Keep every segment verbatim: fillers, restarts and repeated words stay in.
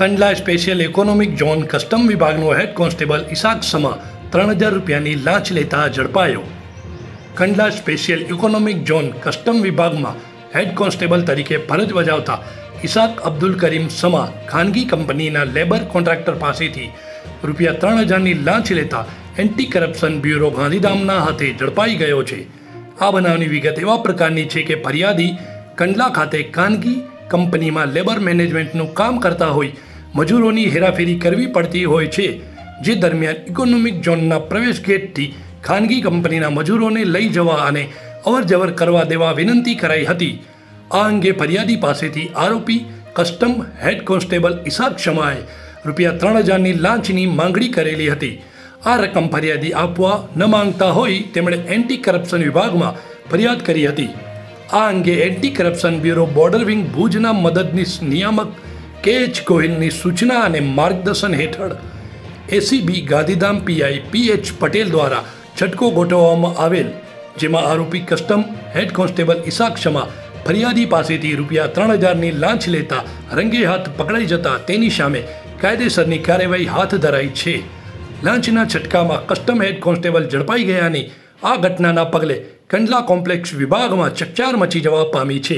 Kandla special economic zone custom વિભાગનો head constable ઇસાક સમા ત્રણ હજાર રૂપિયાની લાંચ લેતા ઝડપાયો. Kandla special economic zone custom વિભાગમાં હેડ કોન્સ્ટેબલ તરીકે ફરજ બજાવતા ઇસાક અબ્દુલ કરીમ સમા ખાનગી કંપનીના લેબર કોન્ટ્રાક્ટર પાસેથી રૂપિયા ત્રણ હજારની લાંચ લેતા એન્ટી કરપ્શન બ્યુરો ગાંધીધામના હાથે ઝડપાઈ ગયો છે. આ બનાવની વિગત એવા પ્રકારની છે કે ફરિયાદી કંડલા ખાતે ખાનગી કંપનીમાં લેબર મેનેજમેન્ટનું કામ કરતા હોય મજૂરોની હેરાફેરી કરવી પડતી હોય છે, જે દરમિયાન ઇકોનોમિક ઝોનના પ્રવેશ ગેટથી ખાનગી કંપનીના મજૂરોને લઈ જવા અને અવરજવર કરવા દેવા વિનંતી કરાઈ હતી. આ અંગે ફરિયાદી પાસેથી આરોપી કસ્ટમ હેડ કોન્સ્ટેબલ ઇસાક શમાએ રૂપિયા ત્રણ હજારની લાંચની માંગણી કરેલી હતી. આ રકમ ફરિયાદી આપવા ન માંગતા હોય તેમણે એન્ટી કરપ્શન વિભાગમાં ફરિયાદ કરી હતી. આ અંગે anti corruption bureau border wing ભુજના મદદનીશ નિયામક કે એચ ગોહિલની સૂચના અને માર્ગદર્શન હેઠળ ACB Gandhidham PI P H Patel દ્વારા છટકો ગોઠવવામાં આવેલ, જેમાં આરોપી કસ્ટમ હેડ કોન્સ્ટેબલ ઇસાક શમા ફરિયાદી પાસેથી રૂપિયા ત્રણ હજારની લાંચ લેતા રંગે હાથ પકડાઈ જતા તેની સામે કાયદેસરની કાર્યવાહી હાથ ધરાઈ છે. લાંચના છટકામાં કસ્ટમ હેડ કોન્સ્ટેબલ ઝડપાઈ ગયાની આ ઘટનાના પગલે કંડલા કોમ્પ્લેક્સ વિભાગમાં ચકચાર મચી જવા પામી છે.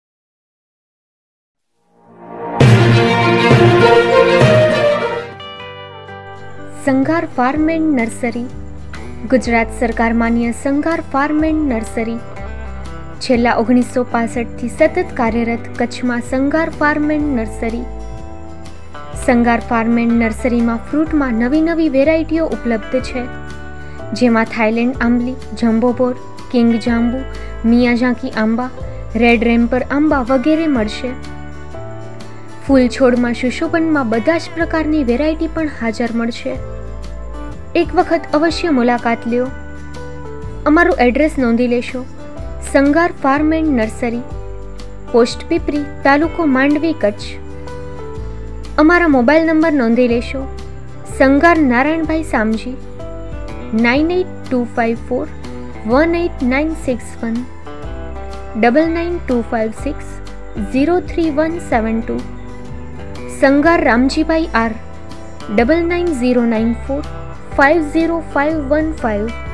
Sanghar farm and nursery Gujarat સરકાર માન્ય સંઘાર ફાર્મ એન્ડ નર્સરી છેલ્લા ઓગણીસો પાસઠથી સતત કાર્યરત કચ્છમાં Sanghar farm and nursery. Sanghar farm and નર્સરીમાં ફ્રૂટમાં નવી નવી વેરાયટીઓ ઉપલબ્ધ છે, જેમાં થાઈલેન્ડ આંબલી, જમ્બોબોર, કિંગ જાંબુ, મિયાઝાકી આંબા, રેડ રેમ્પર આંબા વગેરે મળશે. ફૂલ છોડમાં સુશોભનમાં બધા જ પ્રકારની વેરાયટી પણ હાજર મળશે. એક વખત અવશ્ય મુલાકાત લ્યો. અમારું એડ્રેસ નોંધી લેશો. Sanghar farm and nursery, post Pipri, તાલુકો માંડવી, કચ્છ. અમારા મોબાઈલ નંબર નોંધી લેશો. Sanghar Narayanbhai Samji, nine eight two five four one eight nine six one, double nine two five six zero three one seven two. Sanghar Ramjibhai R, double nine zero nine four five zero five one five.